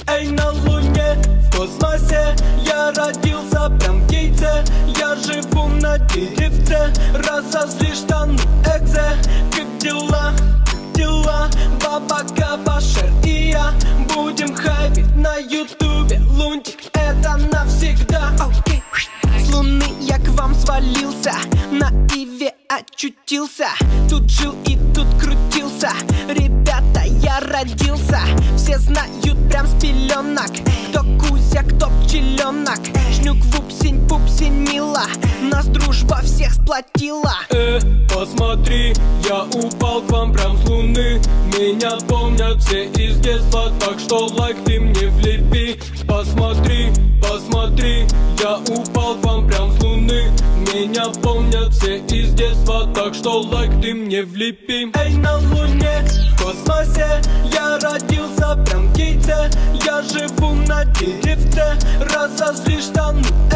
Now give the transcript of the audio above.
Эй, на Луне, в космосе я родился прям в яйце. Я живу на деревце, разозлишь штаны экзе. Как дела? Дела, баба Кабашер и я будем хайпить на ютубе. Лунтик, это навсегда. Okay. С Луны я к вам свалился, на Иве очутился. Тут жил и тут крутился. Ребята, я родился. Все знают прям с пеленок, кто Кузя, кто пчеленок. Шнюк, вупсень, пупсень, мила, нас дружба всех сплотила. Посмотри, я упал к вам прям с Луны. Меня помнят все из детства, так что лайк ты мне влепи. Посмотри, посмотри, я упал к вам прям с Луны. Меня помнят все из детства, так что лайк ты мне влепи. Эй, на Луне, в космосе я родился прям в яйце. Я живу на деревце, разозлишь штаны